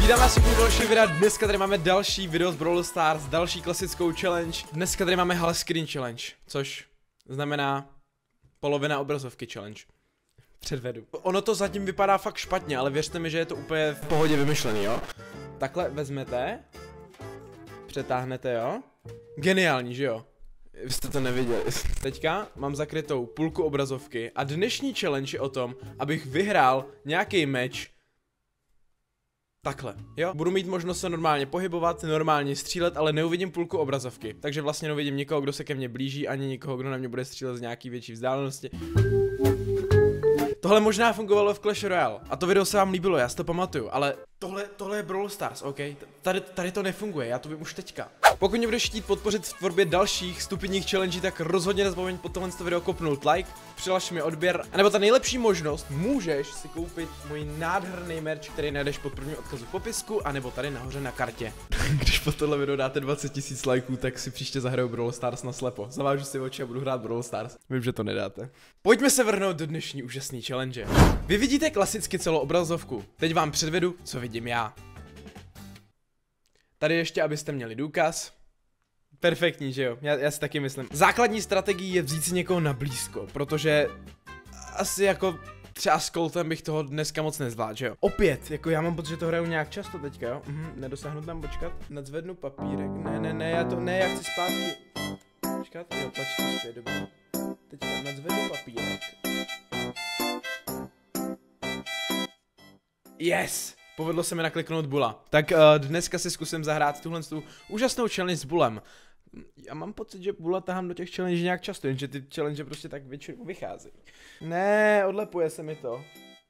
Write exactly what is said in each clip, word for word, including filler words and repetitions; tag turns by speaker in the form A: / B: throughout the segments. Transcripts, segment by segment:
A: Vítám vás u další videa, dneska tady máme další video z Brawl Stars, další klasickou challenge. Dneska tady máme Hall Screen Challenge, což znamená polovina obrazovky challenge. Předvedu. Ono to zatím vypadá fakt špatně, ale věřte mi, že je to úplně v pohodě vymyšlený, jo. Takhle vezmete, přetáhnete, jo. Geniální, že jo? Vy jste to neviděli. Teďka mám zakrytou půlku obrazovky a dnešní challenge je o tom, abych vyhrál nějaký meč takhle, jo? Budu mít možnost se normálně pohybovat, normálně střílet, ale neuvidím půlku obrazovky. Takže vlastně neuvidím nikoho, kdo se ke mně blíží, ani nikoho, kdo na mě bude střílet z nějaký větší vzdálenosti. Tohle možná fungovalo v Clash Royale a to video se vám líbilo, já si to pamatuju, ale tohle, tohle je Brawl Stars, ok? Tady, tady to nefunguje, já to vím už teďka. Pokud mě budeš chtít podpořit v tvorbě dalších stupidních challenge, tak rozhodně nezapomeň pod tohle video kopnout like, přihlaš mi odběr, anebo ta nejlepší možnost, můžeš si koupit můj nádherný merch, který najdeš pod prvním odkazu v popisku, anebo tady nahoře na kartě. Když pod tohle video dáte dvacet tisíc lajků, tak si příště zahraju Brawl Stars na slepo. Zavážu si oči a budu hrát Brawl Stars. Vím, že to nedáte. Pojďme se vrhnout do dnešní úžasné challenge. Vy vidíte klasicky celou obrazovku. Teď vám předvedu, co vidím já. Tady ještě, abyste měli důkaz. Perfektní, že jo? Já, já si taky myslím. Základní strategií je vzít si někoho na blízko, protože asi jako třeba s Coltem bych toho dneska moc nezvládl, že jo? Opět, jako já mám pocit, že to hraju nějak často teďka, jo? Mhm, nedosáhnu tam, počkat. Nadzvednu papírek. Ne, ne, ne, já to, ne, já chci zpátky. Počkat, jo, tlačím zpět, dobře. Teďka nadzvednu papírek. Yes! Povedlo se mi nakliknout Bula. Tak uh, dneska si zkusím zahrát tuhle tu úžasnou challenge s Bulem. Já mám pocit, že Bula tahám do těch challenge nějak často, jenže ty challenge prostě tak většinou vycházejí. Ne, odlepuje se mi to.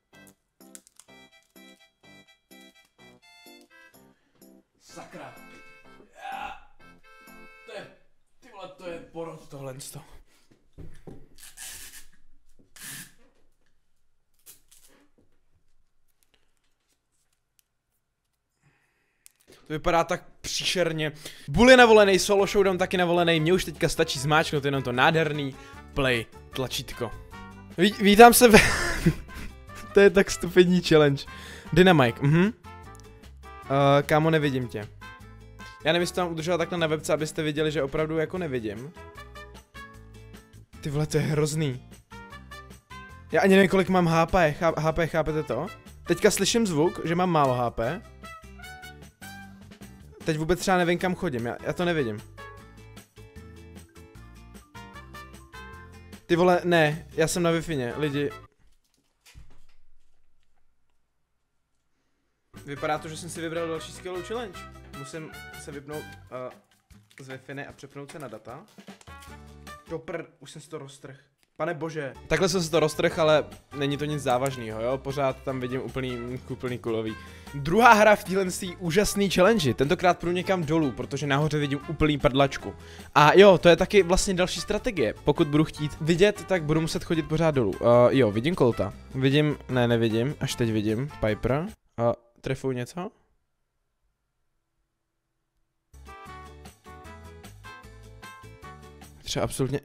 A: Sakra. To je, ty vole, to je porod tohle. To vypadá tak příšerně. Bull je navolený, solo showdown taky navolený, mně už teďka stačí zmáčknout jenom to nádherný play tlačítko. Ví, vítám se ve... To je tak stupidní challenge. Dynamike, mhm. Uh, kámo, nevidím tě. Já nevím, jestli to mám udržovat takhle na webce, abyste viděli, že opravdu jako nevidím. Ty vole, to je hrozný. Já ani nevím, kolik mám H P, H P, chápete to? Teďka slyším zvuk, že mám málo H P. Teď vůbec třeba nevím, kam chodím, já, já to nevidím. Ty vole, ne, já jsem na Wi-Fi, lidi. Vypadá to, že jsem si vybral další skvělou challenge. Musím se vypnout uh, z Wi-Fi a přepnout se na data. Dopr, už jsem si to roztrhl. Pane bože. Takhle jsem si to roztrhl, ale není to nic závažného, jo? Pořád tam vidím úplný, úplný kulový. Druhá hra v téhle úžasný challenge. Tentokrát půjdu někam dolů, protože nahoře vidím úplný prdlačku. A jo, to je taky vlastně další strategie. Pokud budu chtít vidět, tak budu muset chodit pořád dolů. Uh, jo, vidím Colta. Vidím, ne, nevidím, až teď vidím. Piper. Uh, trefuji něco? Třeba absolutně...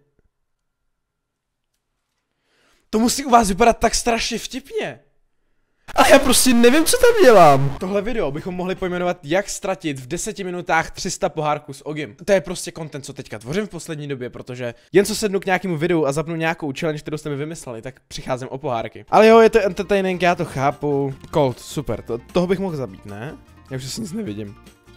A: To musí u vás vypadat tak strašně vtipně. A já prostě nevím, co tam dělám. Tohle video bychom mohli pojmenovat, jak ztratit v deseti minutách tři sta pohárků s Ogim. To je prostě content, co teďka tvořím v poslední době, protože jen co sednu k nějakému videu a zapnu nějakou challenge, kterou jste mi vymysleli, tak přicházím o pohárky. Ale jo, je to entertaining, já to chápu. Colt, super, to, toho bych mohl zabít, ne? Já už si nic nevidím.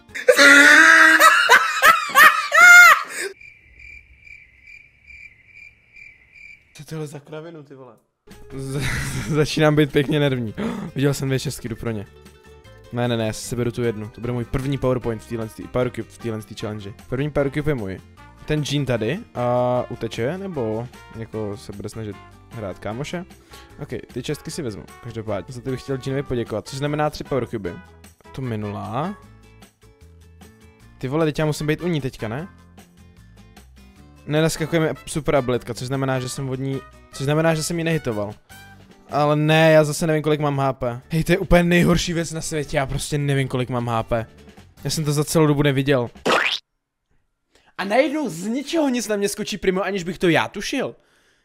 A: Co tohle za kravinu, ty vole? Z začínám být pěkně nervní. Viděl jsem dvě šestky, jdu pro ně. Ne, ne, ne, já si beru tu jednu. To bude můj první powerpoint v téhle powercube v téhle challenge. První powercube je můj. Ten Jean tady a uteče, nebo jako se bude snažit hrát kámoše? Ok, ty čestky si vezmu. Každopádně za to bych chtěl Jeanovi poděkovat, což znamená tři powercube. To minulá. Ty vole, teď já musím být u ní teďka, ne? Nenaskakujeme super abilitka, což znamená, že jsem od ní, což znamená, že jsem ji nehitoval. Ale ne, já zase nevím, kolik mám H P. Hej, to je úplně nejhorší věc na světě, já prostě nevím, kolik mám H P. Já jsem to za celou dobu neviděl. A najednou z ničeho nic na mě skočí Primo, aniž bych to já tušil.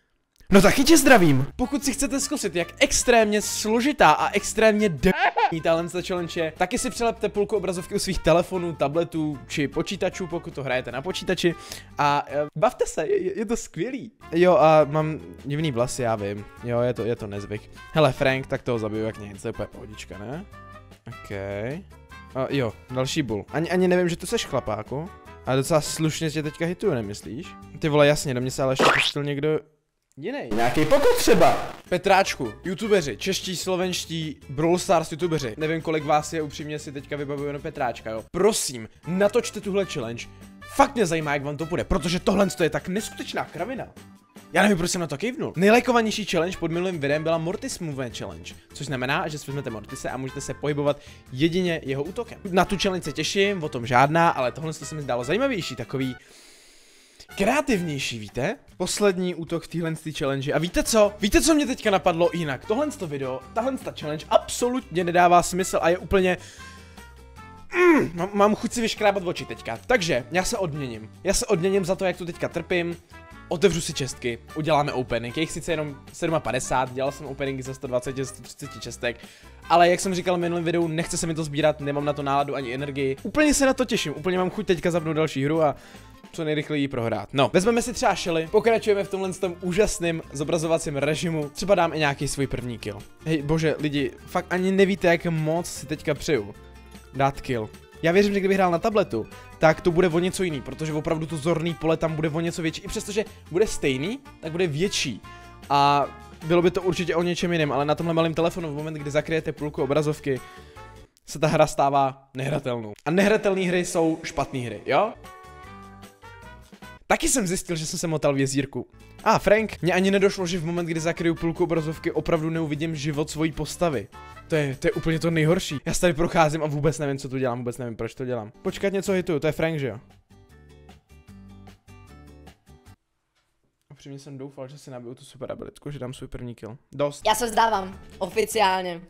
A: No taky tě zdravím. Pokud si chcete zkusit, jak extrémně složitá a extrémně d***ní tahle challenge je, taky si přilepte půlku obrazovky u svých telefonů, tabletů či počítačů, pokud to hrajete na počítači a uh, bavte se, je, je to skvělý. Jo a mám divný vlasy, já vím, jo je to, je to nezvyk. Hele Frank, tak toho zabiju jak nic, to je úplně pohodička, ne? Okej. Okay. Uh, jo, další bull. Ani, ani nevím, že to seš chlapáku, ale docela slušně tě teďka hituju, nemyslíš? Ty vole, jasně, do mě se ale ještě pustil někdo jiný. Nějaký pokud třeba. Petráčku, youtubeři, čeští, slovenští, Brawl Stars youtubeři. Nevím, kolik vás je, upřímně si teďka vybavuje na Petráčka, jo. Prosím, natočte tuhle challenge. Fakt mě zajímá, jak vám to bude, protože tohle je tak neskutečná kravina. Já nevím, proč jsem na to kejvnul. Nejlajkovanější challenge pod minulým videem byla Mortis Movement Challenge, což znamená, že si vezmete Mortise a můžete se pohybovat jedině jeho útokem. Na tu challenge se těším, o tom žádná, ale tohle se mi zdálo zajímavější, takový kreativnější, víte? Poslední útok v téhle challenge. A víte co? Víte, co mě teďka napadlo jinak? Tohle video, tahle challenge absolutně nedává smysl a je úplně... Mm, mám, mám chuť si vyškrábat oči teďka. Takže, já se odměním. Já se odměním za to, jak tu teďka trpím. Otevřu si čestky, uděláme opening, je jich sice jenom padesát sedm, dělal jsem openingy za sto dvacet až sto třicet čestek, ale jak jsem říkal v minulém videu, nechce se mi to sbírat, nemám na to náladu ani energii. Úplně se na to těším, úplně mám chuť teďka zapnout další hru a co nejrychleji prohrát. No, vezmeme si třeba Shelly, pokračujeme v tomhle tom úžasném zobrazovacím režimu, třeba dám i nějaký svůj první kill. Hej, bože, lidi, fakt ani nevíte, jak moc si teďka přeju dát kill. Já věřím, že kdybych hrál na tabletu, tak to bude o něco jiný, protože opravdu to zorný pole tam bude o něco větší. I přestože bude stejný, tak bude větší. A bylo by to určitě o něčem jiném, ale na tomhle malém telefonu v moment, kdy zakryjete půlku obrazovky, se ta hra stává nehratelnou. A nehratelné hry jsou špatné hry, jo? Taky jsem zjistil, že jsem se motal v jezírku. A ah, Frank, mně ani nedošlo, že v moment, kdy zakryju půlku obrazovky, opravdu neuvidím život svojí postavy. To je, to je úplně to nejhorší. Já se tady procházím a vůbec nevím, co tu dělám, vůbec nevím, proč to dělám. Počkat, něco hituju, to je Frank, že jo? Upřímně jsem doufal, že si nabiju tu super abilitku, že dám svůj první kill. Dost.
B: Já se vzdávám, oficiálně.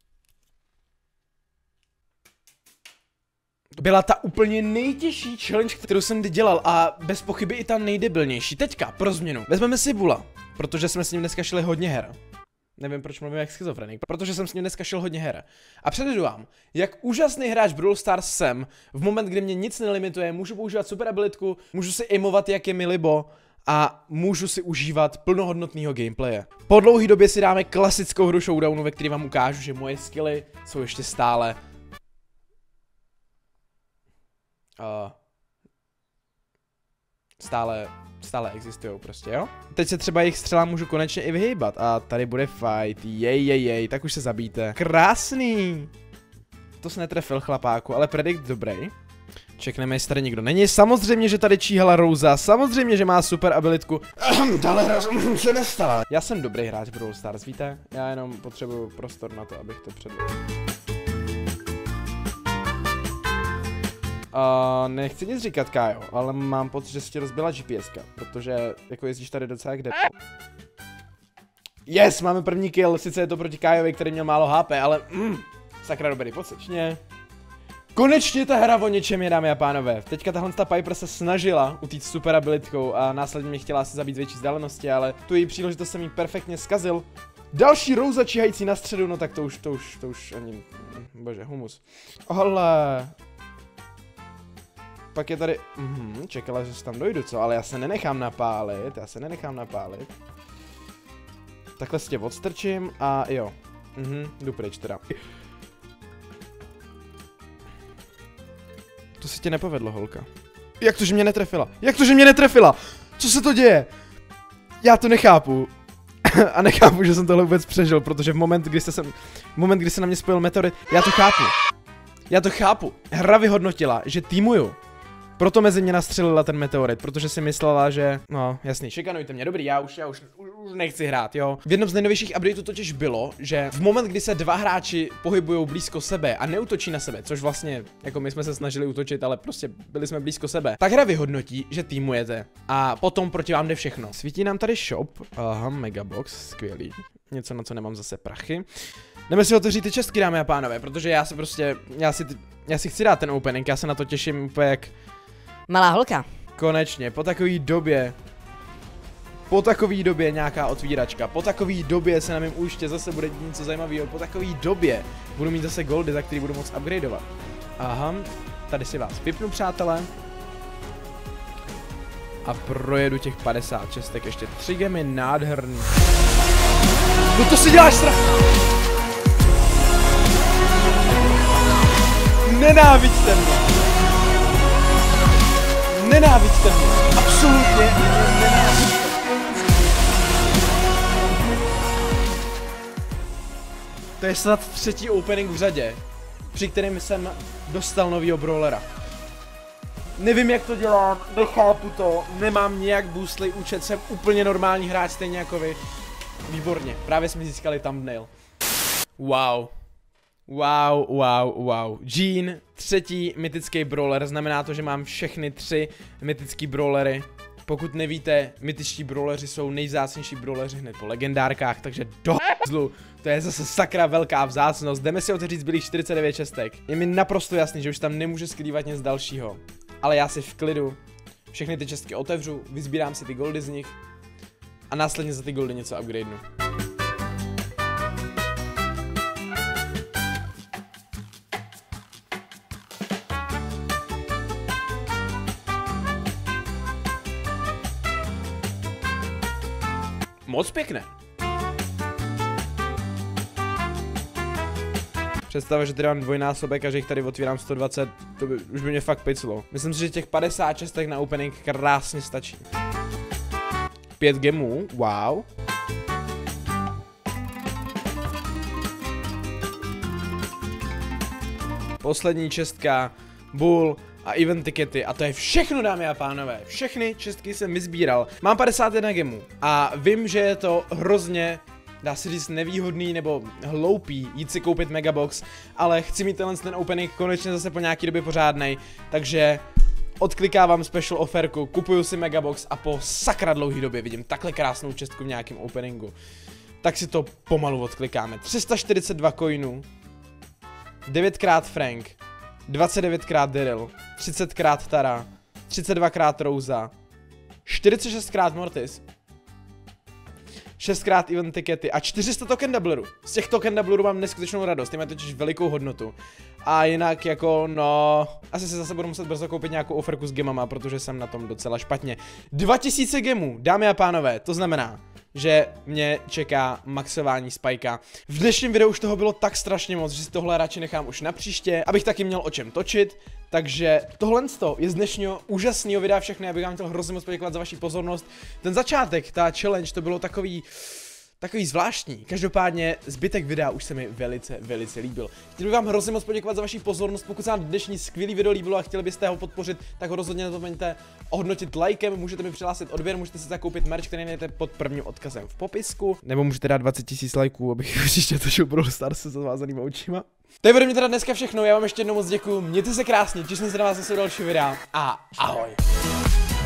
A: Byla ta úplně nejtěžší challenge, kterou jsem kdy dělal a bez pochyby i ta nejdebilnější. Teďka, pro změnu. Vezmeme si Bula, protože jsme s ním dneska šli hodně her. Nevím, proč mluvím jak schizofrenik, protože jsem s ním dneska šel hodně her. A předvedu vám, jak úžasný hráč Brawl Stars jsem, v moment, kdy mě nic nelimituje, můžu používat super abilitku, můžu si aimovat, jak je mi libo a můžu si užívat plnohodnotného gameplaye. Po dlouhé době si dáme klasickou hru Showdownu, ve které vám ukážu, že moje skilly jsou ještě stále... Uh, stále... Stále existují prostě, jo? Teď se třeba jejich střelám můžu konečně i vyhýbat a tady bude fight, jej, jej, jej, tak už se zabijte. Krásný! To se netrefil chlapáku, ale predikt dobrý. Čekneme, jestli tady nikdo není. Samozřejmě, že tady číhala Rosa, samozřejmě, že má super abilitku. Dále se nestala. Já jsem dobrý hráč Brawl Stars, víte? Já jenom potřebuju prostor na to, abych to předvedl. Uh, nechci nic říkat, Kájo, ale mám pocit, že si ti rozbila GPSka, protože jako jezdíš tady docela jak debil. Yes, máme první kill, sice je to proti Kájovi, který měl málo H P, ale mm, sakra dobrý pocit. Konečně ta hra o něčem je, dámy a pánové. Teďka tahle ta Piper se snažila utíct super abilitkou a následně mě chtěla asi zabít z větší vzdálenosti, ale tu její příležitost jsem jí perfektně zkazil. Další Rosa číhající na středu, no tak to už, to už, to už ani, bože, humus. Ale... Pak je tady, mhm, čekala, že se tam dojdu, co? Ale já se nenechám napálit, já se nenechám napálit. Takhle si tě odstrčím a jo. Mhm, jdu pryč teda. To si tě nepovedlo, holka. Jak to, že mě netrefila? Jak to, že mě netrefila? Co se to děje? Já to nechápu. A nechápu, že jsem tohle vůbec přežil, protože v moment, kdy se sem, v moment, kdy se na mě spojil meteorit, já to chápu. Já to chápu. Hra vyhodnotila, že týmuju. Proto mezi mě nastřelila ten meteorit, protože si myslela, že... No, jasný, šikanujte mě, dobrý, já už, já už, už nechci hrát, jo. V jednom z nejnovějších updateů totiž bylo, že v moment, kdy se dva hráči pohybují blízko sebe a neútočí na sebe, což vlastně, jako my jsme se snažili útočit, ale prostě byli jsme blízko sebe, tak hra vyhodnotí, že týmujete a potom proti vám jde všechno. Svítí nám tady shop, aha, megabox, skvělý, něco, na co nemám zase prachy. Jdeme si otevřít ty čestky, dámy a pánové, protože já se prostě, já si, já si chci dát ten opening, já se na to těším úplně jak...
B: Malá holka.
A: Konečně, po takové době. Po takové době nějaká otvíračka, po takové době se na mém účtě zase bude dít něco zajímavého, po takové době budu mít zase goldy, za který budu moct upgradeovat. Aha, tady si vás vypnu, přátelé. A projedu těch padesát šest, tak ještě tři gemy, nádherný. No to si děláš strach! Nenáviďte mě! Nenáviďte mě! Absolutně nenáviďte! To je snad třetí opening v řadě, při kterém jsem dostal novýho brawlera. Nevím, jak to dělám, nechápu to, nemám nějak boostlej účet, jsem úplně normální hráč, stejně jako vy. Výborně, právě jsme získali thumbnail. Wow. Wow, wow, wow. Jean, třetí mytický brawler, znamená to, že mám všechny tři mytický brawlery. Pokud nevíte, mytičtí brawleři jsou nejvzácnější brawleři hned po legendárkách, takže do zlu. To je zase sakra velká vzácnost. Jdeme si otevřít zbylých čtyřicet devět čestek. Je mi naprosto jasný, že už tam nemůže skrývat nic dalšího. Ale já si v klidu všechny ty čestky otevřu, vyzbírám si ty goldy z nich a následně za ty goldy něco upgradenu. Moc pěkné. Představa, že tady mám dvojnásobek a že jich tady otvírám sto dvacet, to by, už by mě fakt piclo. Myslím si, že těch padesát šest na opening krásně stačí. Pět gemů, wow. Poslední čestka, bull a event tikety a to je všechno, dámy a pánové. Všechny čestky jsem vyzbíral. Mám padesát jedna gemů a vím, že je to hrozně, dá se říct, nevýhodný nebo hloupý jít si koupit megabox, ale chci mít tenhle ten opening konečně zase po nějaký době pořádnej, takže odklikávám special offerku, kupuju si megabox a po sakra dlouhý době vidím takhle krásnou čestku v nějakém openingu. Tak si to pomalu odklikáme. tři sta čtyřicet dva coinů, devět krát Frank, dvacet devět krát Daryl, třicet krát Tara, třicet dva krát Rosa, čtyřicet šest krát Mortis, šest krát event tikety a čtyři sta token doublerů. Z těch token doublerů mám neskutečnou radost, ty mají totiž velikou hodnotu. A jinak jako no, asi si zase budu muset brzo koupit nějakou oferku s gemama, protože jsem na tom docela špatně. dva tisíce gemů, dámy a pánové, to znamená, že mě čeká maxování spajka. V dnešním videu už toho bylo tak strašně moc, že si tohle radši nechám už na příště, abych taky měl o čem točit. Takže tohle je z dnešního úžasného videa všechny, já bych vám chtěl hrozně moc poděkovat za vaši pozornost. Ten začátek, ta challenge, to bylo takový, takový zvláštní. Každopádně zbytek videa už se mi velice, velice líbil. Chtěl bych vám hrozně moc poděkovat za vaši pozornost, pokud se vám dnešní skvělý video líbilo a chtěli byste ho podpořit, tak ho rozhodně nezapomeňte ohodnotit lajkem, můžete mi přihlásit odběr, můžete si zakoupit merch, který najdete pod prvním odkazem v popisku, nebo můžete dát dvacet tisíc lajků, abych příště točil Brawl Stars se zavázanýma očima. To je ode mě teda dneska všechno, já vám ještě jednou moc děkuju, mějte se krásně, těším se na vás zase u dalšího videa a ahoj.